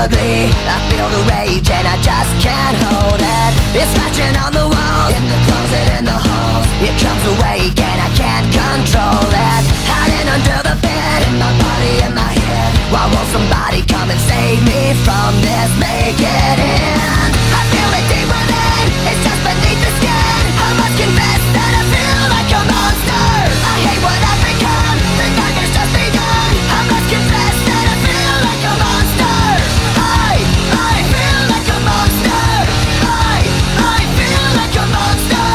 ugly. I feel the rage and I just can't hold it. It's scratching on the walls, in the closet, in the halls. It comes awake and I can't control it. Hiding under the bed, in my body, in my head. Why won't somebody come and save me from this? Make it in. I feel it deep within, it's just beneath the skin. I must confess that I feel like a monster. I hate what I've become, the nightmare's just begun. I must confess that I feel like a monster. I feel like a monster. I feel like a monster.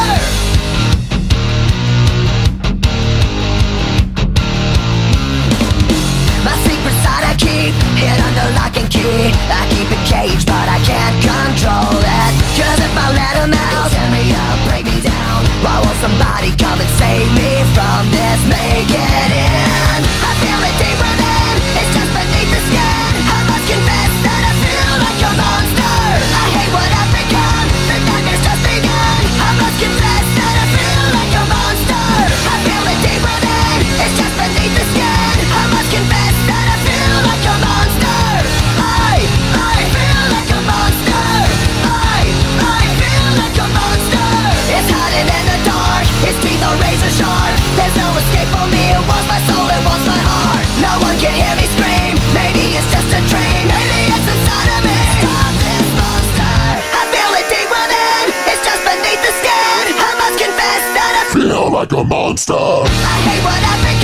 My secret side I keep hid under lock and key. I keep it caged but I can't control it. Cause if I let them out, tear me up, break me down. Why won't somebody come and save me from this? Make it in. I feel it deep within, it's just beneath the skin. I must confess that I feel like a monster. I hate what I've become, the nightmare's just begun. I must confess that I feel like a monster. I feel it deep within, it's just beneath the skin. I must confess that I feel like a monster. I feel like a monster. I feel like a monster. It's hiding in the dark, its teeth are razor sharp. There's no escape for me, it wants my soul, it wants my heart. No one can hear me scream, maybe it's just a dream. Maybe it's inside of me. Stop this monster. I feel it deep within, it's just beneath the skin. I must confess that I feel like a monster. I hate what I've become.